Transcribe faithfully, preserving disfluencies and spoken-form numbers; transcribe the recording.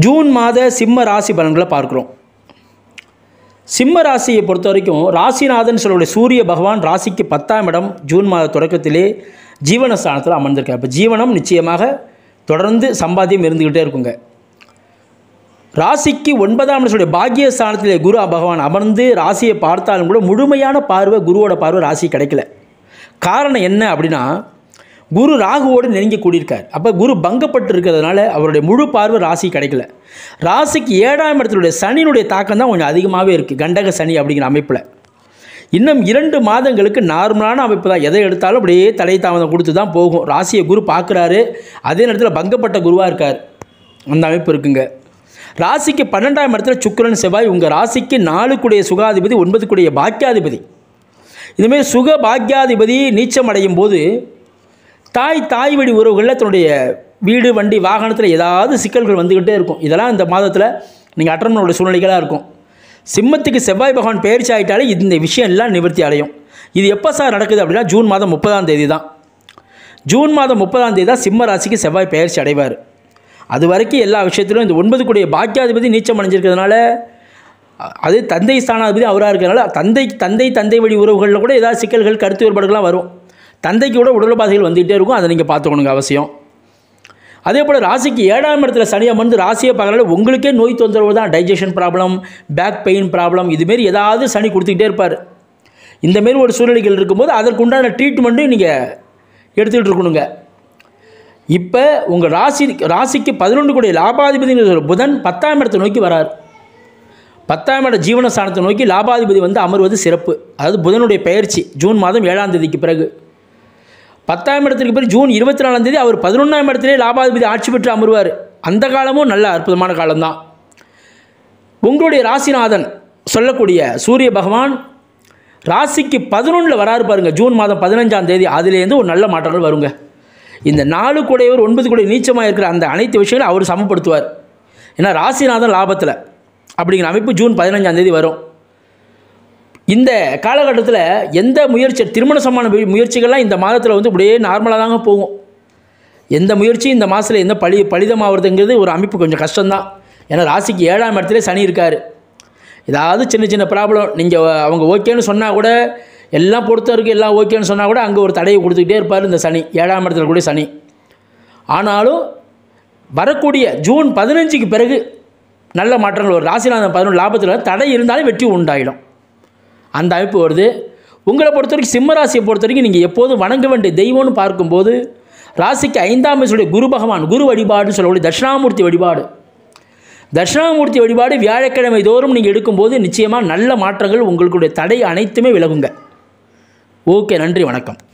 June மாத சிம்ம ராசி பலன்களை பார்க்குறோம். சிம்ம ராசியை பொறுத்த வரைக்கும் ராசிநாதன் சொல்லக்கூடிய சூரிய பகவான் ராசிக்கு பத்தாம் இடம் ஜூன் மாத தொடக்கத்திலே ஜீவனஸ்தானத்தில் அமர்ந்திருக்கார். இப்போ ஜீவனம் நிச்சயமாக தொடர்ந்து சம்பாத்தியம் இருந்துக்கிட்டே இருக்குங்க. ராசிக்கு ஒன்பதாம் இடத்துடைய பாக்கியஸ்தானத்திலே குரு பகவான் அமர்ந்து ராசியை பார்த்தாலும் கூட முழுமையான பார்வை குருவோட பார்வை ராசி கிடைக்கல. காரணம் என்ன அப்படின்னா, குரு ராகுவோடு நெருங்கி கூடியிருக்கார். அப்போ குரு பங்கப்பட்டு இருக்கிறதுனால அவருடைய முழு பார்வை ராசி கிடைக்கல. ராசிக்கு ஏழாம் இடத்துடைய சனியினுடைய தாக்கம் தான் கொஞ்சம் அதிகமாகவே இருக்குது, கண்டக சனி அப்படிங்கிற அமைப்பில். இன்னும் இரண்டு மாதங்களுக்கு நார்மலான அமைப்பு தான், எதை எடுத்தாலும் அப்படியே தலை தாமதம் கொடுத்து தான் போகும். ராசியை குரு பார்க்குறாரு, அதே நேரத்தில் பங்கப்பட்ட குருவாக இருக்கார், அந்த அமைப்பு இருக்குங்க. ராசிக்கு பன்னெண்டாம் இடத்துல சுக்கிரன் செவ்வாய், உங்கள் ராசிக்கு நாலுக்குடைய சுகாதிபதி, ஒன்பதுக்குடைய பாக்கியாதிபதி. இதுமாரி சுக பாக்கியாதிபதி நீச்சம் அடையும் போது தாய் தாய் வழி உறவுகளில் தன்னுடைய வீடு வண்டி வாகனத்தில் ஏதாவது சிக்கல்கள் வந்துக்கிட்டே இருக்கும். இதெல்லாம் இந்த மாதத்தில் நீங்கள் அட்டன் பண்ணக்கூடிய சூழ்நிலைகளாக இருக்கும். சிம்மத்துக்கு செவ்வாய் பகவான் பயிற்சி ஆகிட்டாலே இந்த விஷயம் எல்லாம் நிவர்த்தி அடையும். இது எப்போ சார் நடக்குது அப்படின்னா, ஜூன் மாதம் முப்பதாம் தேதி தான். ஜூன் மாதம் முப்பதாம் தேதி தான் சிம்ம ராசிக்கு செவ்வாய் பயிற்சி அடைவார். அது வரைக்கும் எல்லா விஷயத்திலும் இந்த ஒன்பது கூடிய பாக்கியாதிபதி நீச்சம் அடைஞ்சிருக்கிறதுனால, அது தந்தை ஸ்தானாதிபதி அவராக இருக்கிறதுனால தந்தை தந்தை தந்தை வழி உறவுகளில் கூட ஏதாவது சிக்கல்கள் கருத்து வேறுபாடுகள்லாம் வரும். தந்தைக்கு கூட உடல்பாதைகள் வந்துகிட்டே இருக்கும், அதை நீங்கள் பார்த்துக்கணுங்க அவசியம். அதே போல் ராசிக்கு ஏழாம் இடத்துல சனி அமர்ந்து ராசியை பார்க்கறதுனால உங்களுக்கே நோய் தொந்தரவு தான், digestion problem, back pain problem, இதுமாரி ஏதாவது சனி கொடுத்துக்கிட்டே இருப்பார். இந்தமாரி ஒரு சூழ்நிலைகள் இருக்கும்போது அதற்குண்டான ட்ரீட்மெண்ட்டு நீங்கள் எடுத்துக்கிட்டு இருக்கணுங்க. இப்போ உங்கள் ராசி ராசிக்கு பதினொன்று கூடிய லாபாதிபதி புதன் பத்தாம் இடத்தை நோக்கி வரார். பத்தாம் இட ஜீவனஸ்தானத்தை நோக்கி லாபாதிபதி வந்து அமர்வது சிறப்பு. அதாவது புதனுடைய பயிற்சி ஜூன் மாதம் ஏழாம் தேதிக்கு பிறகு. பத்தாம் இடத்துக்கு பிறகு ஜூன் இருபத்தி நாலாம் தேதி அவர் பதினொன்றாம் இடத்திலே லாபாதிபதி ஆட்சி பெற்று அமர்வார். அந்த காலமும் நல்ல அற்புதமான காலம்தான். உங்களுடைய ராசிநாதன் சொல்லக்கூடிய சூரிய பகவான் ராசிக்கு பதினொன்றில் வராரு பாருங்க, ஜூன் மாதம் பதினஞ்சாம் தேதி. அதுலேருந்து ஒரு நல்ல மாற்றங்கள் வருங்க. இந்த நாலு கூடையவர் ஒன்பது கூடை நீச்சமாக இருக்கிற அந்த அனைத்து விஷயங்களும் அவர் சமப்படுத்துவார். ஏன்னா ராசிநாதன் லாபத்தில் அப்படிங்கிற அமைப்பு ஜூன் பதினஞ்சாம் தேதி வரும். இந்த காலகட்டத்தில் எந்த முயற்சி, திருமண சமான முயற்சிகள்லாம் இந்த மாதத்தில் வந்து இப்படியே நார்மலாக தாங்க போகும். எந்த முயற்சியும் இந்த மாதத்தில் எந்த பழி பலிதமாகிறதுங்கிறது ஒரு அமைப்பு கொஞ்சம் கஷ்டம்தான். ஏன்னா ராசிக்கு ஏழாம் இடத்துல சனி இருக்கார். ஏதாவது சின்ன சின்ன ப்ராப்ளம் நீங்கள் அவங்க ஓகேன்னு சொன்னால் கூட, எல்லாம் பொறுத்தவரைக்கும் எல்லாம் ஓகேன்னு சொன்னால் கூட அங்கே ஒரு தடையை கொடுத்துக்கிட்டே இருப்பார் இந்த சனி, ஏழாம் இடத்துல கூட சனி. ஆனாலும் வரக்கூடிய ஜூன் பதினஞ்சுக்கு பிறகு நல்ல மாற்றங்கள் ஒரு ராசிநாதன் பதினொன்று லாபத்தில் தடை இருந்தாலும் வெற்றி உண்டாயிடும், அந்த அமைப்பு வருது. உங்களை பொறுத்த வரைக்கும் சிம்ம ராசியை பொறுத்த வரைக்கும் நீங்கள் எப்போதும் வணங்க வேண்டிய தெய்வம்னு பார்க்கும்போது ராசிக்கு ஐந்தாம் சொல்லி குரு பகவான், குரு வழிபாடுன்னு சொல்லக்கூடிய தட்சிணாமூர்த்தி வழிபாடு. தட்சிணாமூர்த்தி வழிபாடு வியாழக்கிழமை தோறும் நீங்கள் எடுக்கும்போது நிச்சயமாக நல்ல மாற்றங்கள், உங்களுடைய தடை அனைத்துமே விலகுங்க. ஓகே, நன்றி, வணக்கம்.